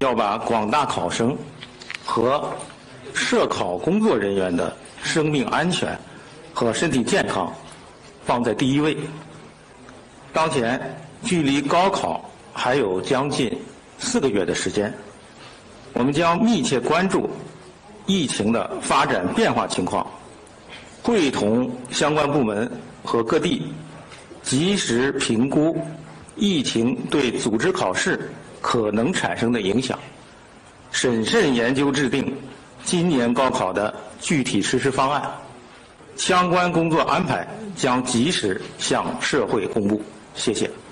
要把广大考生和涉考工作人员的生命安全和身体健康放在第一位。当前距离高考还有将近4个月的时间，我们将密切关注疫情的发展变化情况，会同相关部门和各地及时评估疫情对组织考试可能产生的影响，审慎研究制定今年高考的具体实施方案。相关工作安排将及时向社会公布。谢谢。